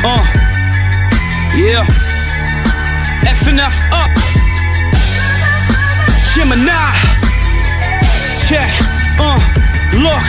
Yeah. F and F up. Gemini. Check. Look.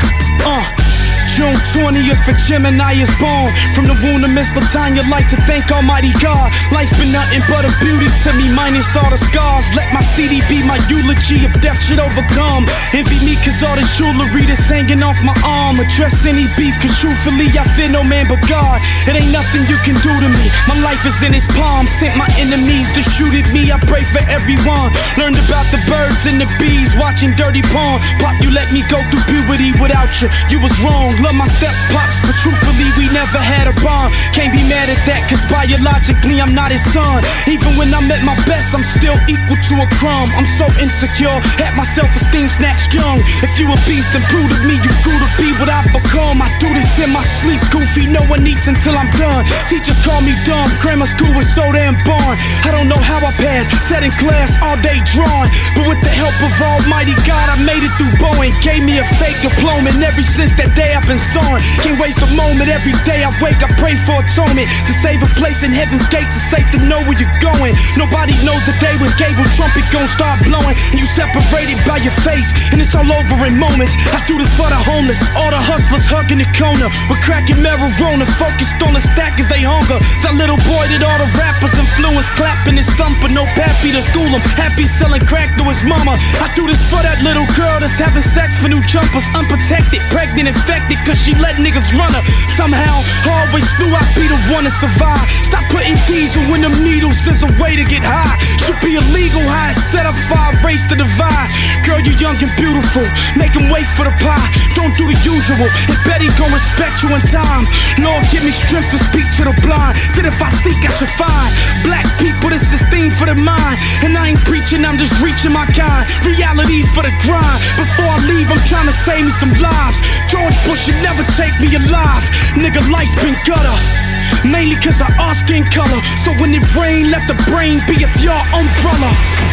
June 20th for Gemini is born. From the womb of Miss Latanya, like to thank Almighty God. Life's been nothing but a beauty to me, minus all the scars. Let my CD be my eulogy if death should overcome. Envy me cause all this jewelry that's hanging off my arm. Address any beef cause truthfully I fear no man but God. It ain't nothing you can do to me. My life is in his palm. Sent my enemies to shoot at me. I pray for everyone. Learned about the birds and the bees, watching Dirty Pond. Pop, you let me go through puberty without you. You was wrong. Love my step pops, but truthfully we never had a bond. Can't be mad at that cause biologically I'm not his son. Even when I'm at my best I'm still equal to a crumb. I'm so insecure, had my self-esteem snatched young. If you a beast then prove to me you grew to be what I've become. I do this in my sleep, goofy, no one eats until I'm done. Teachers call me dumb, grammar school was so damn boring. I don't know how I passed, sat in class all day drawing. But with the help of Almighty God I made it through Boeing. Gave me a fake diploma and ever since that day I've been sawing. Can't waste a moment, every day I wake I pray for atonement. To save a place in heaven's gates, it's safe to know where you're going. Nobody knows the day when Gable trumpet gon' start blowing. And you separated by your faith, and it's all over in moments. I do this for the homeless, all the hustlers hugging the corner. We're cracking marijuana, focused on the stack as they hunger. That little boy that all the rappers influence, clapping his thumper, no pappy to school him. Happy selling crack to his mama. I do this for that little girl that's having sex for new jumpers. Unprotected, pregnant, infected, cause she let niggas run her. Somehow, I always knew I'd be the one to survive. Stop putting diesel in them needles as a way to get high. Should be illegal how it's set up for a race to divide. Girl, you're young and beautiful, make them wait for the pie. Don't do the usual, and Betty gon' respect you in time. Lord, give me strength to speak to the blind. Said if I seek, I should find. Black people, this is theme for the mind. And I ain't preaching, I'm just reaching my kind. Reality for the grind. Before I leave, I'm trying to save me some lives. George Bush should never take me alive. Nigga, life's been gutter, mainly cause of our skin color. So when it rain, let the brain be your umbrella.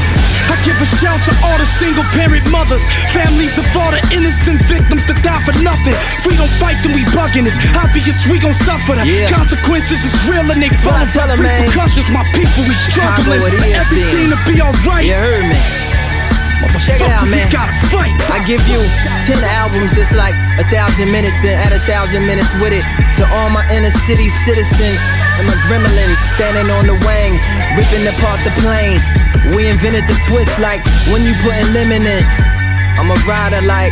I give a shout to all the single parent mothers, families of all the innocent victims that die for nothing. If we don't fight then we bugging, it's obvious we gon' suffer. The consequences is real and they vulnerable. Repercussions, my people, we struggling for everything to be alright. You heard me. Check it out, man. I give you 10 albums that's like 1,000 minutes, then add 1,000 minutes with it. To all my inner city citizens and my gremlins standing on the wing, ripping apart the plane. We invented the twist like when you putting lemon in. I'm a rider like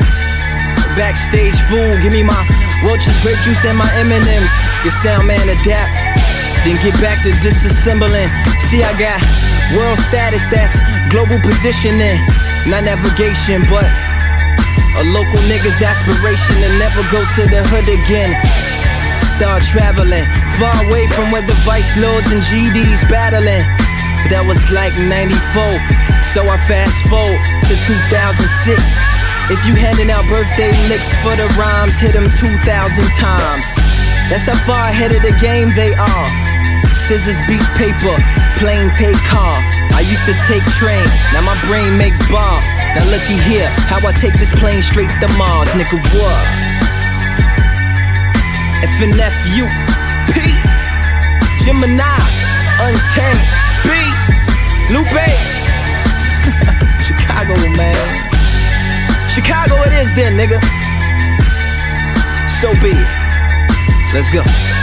backstage fool. Give me my Welch's grape juice and my M&M's. Your sound man adapt, then get back to disassembling. See, I got world status, that's global positioning. Not navigation, but a local nigga's aspiration to never go to the hood again. Start traveling far away from where the vice lords and GDs battling. But that was like 94, so I fast forward to 2006. If you handing out birthday licks for the rhymes, hit them 2,000 times. That's how far ahead of the game they are. Scissors beat paper, plane take car. I used to take train, now my brain make bar. Now looky here, how I take this plane straight to Mars, nigga, what? FNFUP, Gemini, Untamed, Beats, Lupe, Chicago, man. Chicago it is then, nigga. So be it. Let's go.